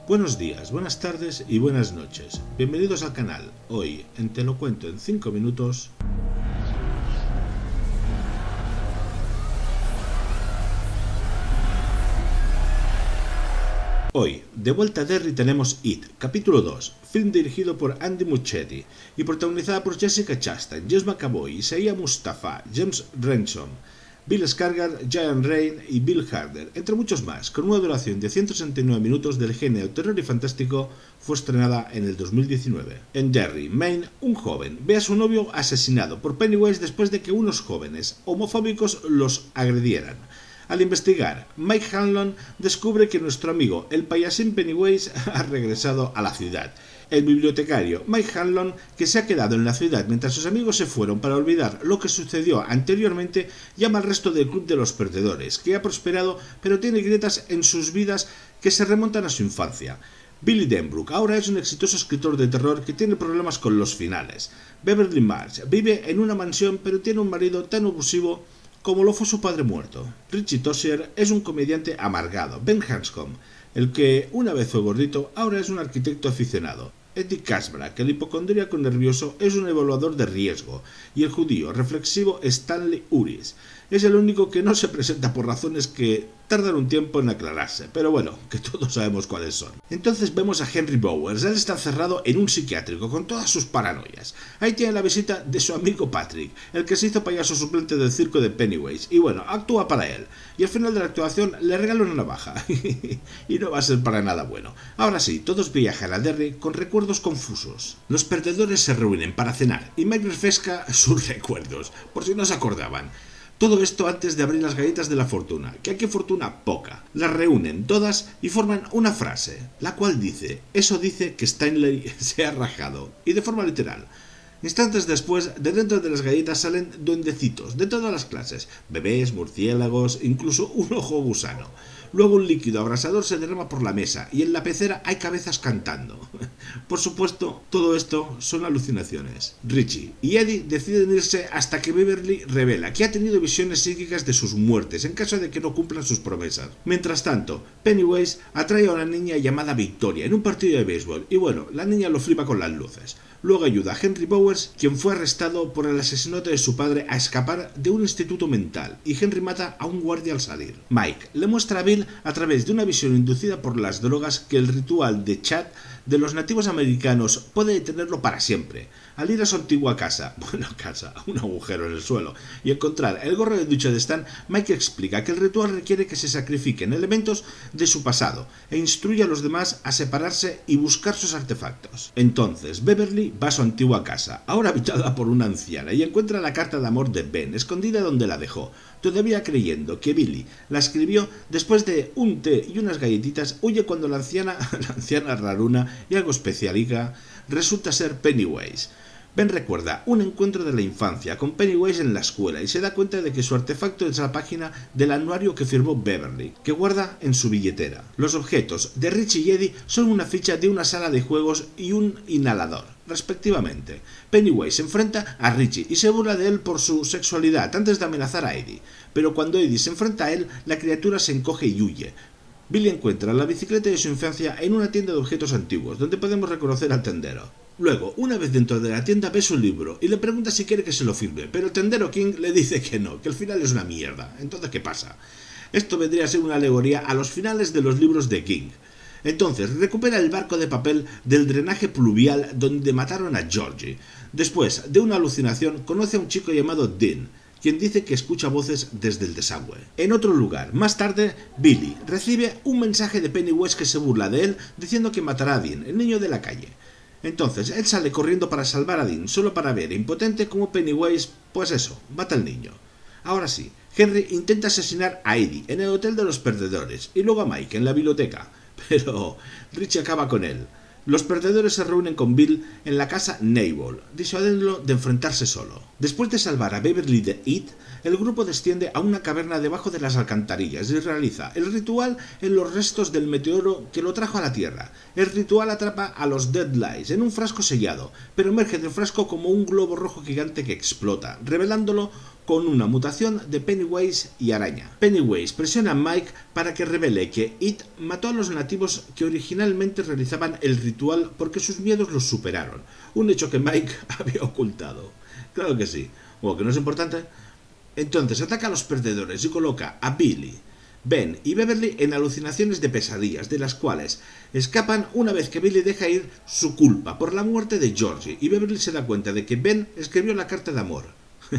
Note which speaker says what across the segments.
Speaker 1: Buenos días, buenas tardes y buenas noches. Bienvenidos al canal. Hoy, en Te lo cuento en 5 minutos... Hoy, de vuelta a Derry, tenemos It, capítulo 2, film dirigido por Andy Muschietti y protagonizada por Jessica Chastain, James McAvoy, Isaiah Mustafa, James Ransom, Bill Skarsgård, Giant Ryan y Bill Hader, entre muchos más. Con una duración de 169 minutos del género terror y fantástico, fue estrenada en el 2019. En Derry, Maine, un joven ve a su novio asesinado por Pennywise después de que unos jóvenes homofóbicos los agredieran. Al investigar, Mike Hanlon descubre que nuestro amigo el payasín Pennywise ha regresado a la ciudad. El bibliotecario Mike Hanlon, que se ha quedado en la ciudad mientras sus amigos se fueron para olvidar lo que sucedió anteriormente, llama al resto del club de los perdedores, que ha prosperado pero tiene grietas en sus vidas que se remontan a su infancia. Billy Denbrook ahora es un exitoso escritor de terror que tiene problemas con los finales. Beverly Marsh vive en una mansión pero tiene un marido tan abusivo como lo fue su padre muerto. Richie Tozier es un comediante amargado. Ben Hanscom, el que una vez fue gordito, ahora es un arquitecto aficionado. Eddie Kaspbrak, el hipocondríaco nervioso, es un evaluador de riesgo. Y el judío reflexivo Stanley Uris es el único que no se presenta por razones que tardan un tiempo en aclararse, pero bueno, que todos sabemos cuáles son. Entonces vemos a Henry Bowers. Él está encerrado en un psiquiátrico con todas sus paranoias. Ahí tiene la visita de su amigo Patrick, el que se hizo payaso suplente del circo de Pennywise, y bueno, actúa para él. Y al final de la actuación le regala una navaja. Y no va a ser para nada bueno. Ahora sí, todos viajan a Derry con recuerdos confusos. Los perdedores se reúnen para cenar y Mike refresca sus recuerdos, por si no se acordaban. Todo esto antes de abrir las galletas de la fortuna, que aquí fortuna poca. Las reúnen todas y forman una frase, la cual dice: eso dice que Stanley se ha rajado, y de forma literal. Instantes después, de dentro de las galletas salen duendecitos de todas las clases, bebés, murciélagos, incluso un ojo gusano. Luego un líquido abrasador se derrama por la mesa y en la pecera hay cabezas cantando. Por supuesto, todo esto son alucinaciones. Richie y Eddie deciden irse hasta que Beverly revela que ha tenido visiones psíquicas de sus muertes en caso de que no cumplan sus promesas. Mientras tanto, Pennywise atrae a una niña llamada Victoria en un partido de béisbol y bueno, la niña lo flipa con las luces. Luego ayuda a Henry Bowers, quien fue arrestado por el asesinato de su padre, a escapar de un instituto mental, y Henry mata a un guardia al salir. Mike le muestra a Bill, a través de una visión inducida por las drogas, que el ritual de Chad de los nativos americanos puede detenerlo para siempre. Al ir a su antigua casa, un agujero en el suelo, y encontrar el gorro de ducha de Stan, Mike explica que el ritual requiere que se sacrifiquen elementos de su pasado e instruye a los demás a separarse y buscar sus artefactos. Entonces Beverly va a su antigua casa, ahora habitada por una anciana, y encuentra la carta de amor de Ben, escondida donde la dejó. Todavía creyendo que Billy la escribió después de un té y unas galletitas, huye cuando la anciana raruna y algo especialica resulta ser Pennywise. Ben recuerda un encuentro de la infancia con Pennywise en la escuela y se da cuenta de que su artefacto es la página del anuario que firmó Beverly, que guarda en su billetera. Los objetos de Richie y Eddie son una ficha de una sala de juegos y un inhalador, respectivamente. Pennywise se enfrenta a Richie y se burla de él por su sexualidad antes de amenazar a Eddie, pero cuando Eddie se enfrenta a él, la criatura se encoge y huye. Billy encuentra la bicicleta de su infancia en una tienda de objetos antiguos, donde podemos reconocer al tendero. Luego, una vez dentro de la tienda, ve su libro y le pregunta si quiere que se lo firme, pero el tendero King le dice que no, que el final es una mierda. Entonces, ¿qué pasa? Esto vendría a ser una alegoría a los finales de los libros de King. Entonces, recupera el barco de papel del drenaje pluvial donde mataron a Georgie. Después de una alucinación, conoce a un chico llamado Dean, quien dice que escucha voces desde el desagüe. En otro lugar, más tarde, Billy recibe un mensaje de Pennywise que se burla de él, diciendo que matará a Dean, el niño de la calle. Entonces, él sale corriendo para salvar a Dean, solo para ver, impotente, como Pennywise, pues eso, mata al niño. Ahora sí, Henry intenta asesinar a Eddie en el hotel de los perdedores, y luego a Mike en la biblioteca, pero Richie acaba con él. Los perdedores se reúnen con Bill en la casa Neighbor, disuadiéndolo de enfrentarse solo. Después de salvar a Beverly de It, el grupo desciende a una caverna debajo de las alcantarillas y realiza el ritual en los restos del meteoro que lo trajo a la Tierra. El ritual atrapa a los Deadlights en un frasco sellado, pero emerge del frasco como un globo rojo gigante que explota, revelándolo con una mutación de Pennywise y araña. Pennywise presiona a Mike para que revele que It mató a los nativos que originalmente realizaban el ritual porque sus miedos los superaron, un hecho que Mike había ocultado. Claro que sí, o que no es importante. Entonces ataca a los perdedores y coloca a Billy, Ben y Beverly en alucinaciones de pesadillas, de las cuales escapan una vez que Billy deja ir su culpa por la muerte de Georgie y Beverly se da cuenta de que Ben escribió la carta de amor.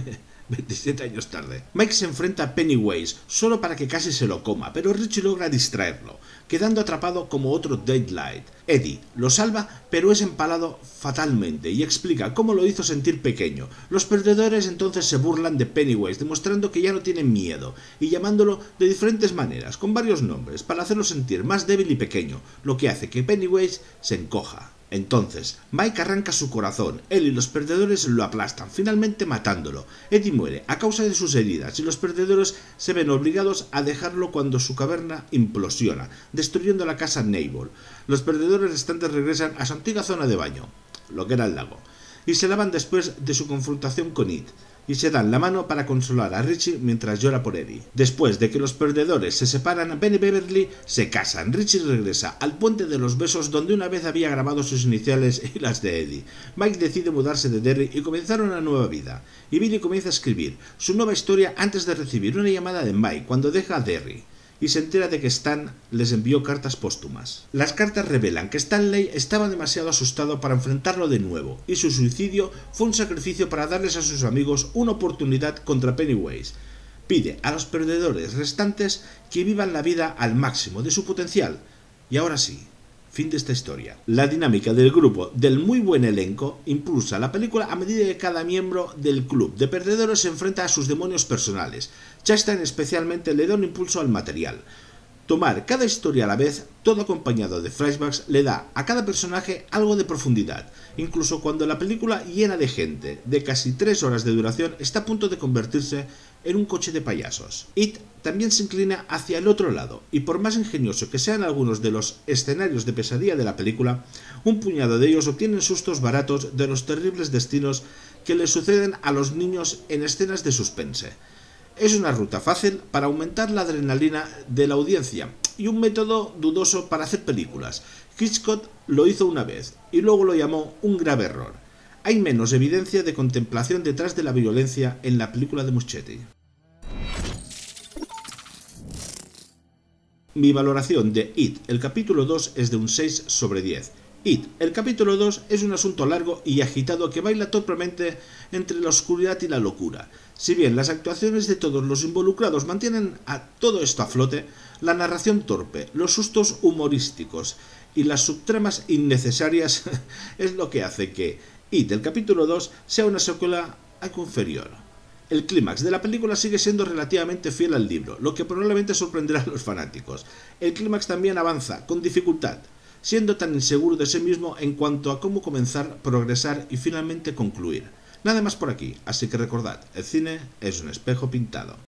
Speaker 1: 27 años tarde. Mike se enfrenta a Pennywise solo para que casi se lo coma, pero Richie logra distraerlo, quedando atrapado como otro Daylight. Eddie lo salva, pero es empalado fatalmente y explica cómo lo hizo sentir pequeño. Los perdedores entonces se burlan de Pennywise, demostrando que ya no tienen miedo y llamándolo de diferentes maneras, con varios nombres, para hacerlo sentir más débil y pequeño, lo que hace que Pennywise se encoja. Entonces, Mike arranca su corazón, él y los perdedores lo aplastan, finalmente matándolo. Eddie muere a causa de sus heridas y los perdedores se ven obligados a dejarlo cuando su caverna implosiona, destruyendo la casa Neighbor. Los perdedores restantes regresan a su antigua zona de baño, lo que era el lago, y se lavan después de su confrontación con It, y se dan la mano para consolar a Richie mientras llora por Eddie. Después de que los perdedores se separan, Ben y Beverly se casan. Richie regresa al puente de los besos donde una vez había grabado sus iniciales y las de Eddie. Mike decide mudarse de Derry y comenzar una nueva vida. Y Billy comienza a escribir su nueva historia antes de recibir una llamada de Mike cuando deja a Derry y se entera de que Stan les envió cartas póstumas. Las cartas revelan que Stanley estaba demasiado asustado para enfrentarlo de nuevo, y su suicidio fue un sacrificio para darles a sus amigos una oportunidad contra Pennywise. Pide a los perdedores restantes que vivan la vida al máximo de su potencial. Y ahora sí, fin de esta historia. La dinámica del grupo del muy buen elenco impulsa la película a medida que cada miembro del club de perdedores se enfrenta a sus demonios personales. Chastain especialmente le da un impulso al material. Tomar cada historia a la vez, todo acompañado de flashbacks, le da a cada personaje algo de profundidad, incluso cuando la película llena de gente, de casi 3 horas de duración, está a punto de convertirse en un coche de payasos. It también se inclina hacia el otro lado, y por más ingenioso que sean algunos de los escenarios de pesadilla de la película, un puñado de ellos obtienen sustos baratos de los terribles destinos que les suceden a los niños en escenas de suspense. Es una ruta fácil para aumentar la adrenalina de la audiencia y un método dudoso para hacer películas. Hitchcock lo hizo una vez y luego lo llamó un grave error. Hay menos evidencia de contemplación detrás de la violencia en la película de Muschietti. Mi valoración de It, el capítulo 2, es de un 6 sobre 10. It, el capítulo 2, es un asunto largo y agitado que baila torpemente entre la oscuridad y la locura. Si bien las actuaciones de todos los involucrados mantienen a todo esto a flote, la narración torpe, los sustos humorísticos y las subtramas innecesarias es lo que hace que It, el capítulo 2, sea una secuela algo inferior. El clímax de la película sigue siendo relativamente fiel al libro, lo que probablemente sorprenderá a los fanáticos. El clímax también avanza, con dificultad, siendo tan inseguro de sí mismo en cuanto a cómo comenzar, progresar y finalmente concluir. Nada más por aquí, así que recordad, el cine es un espejo pintado.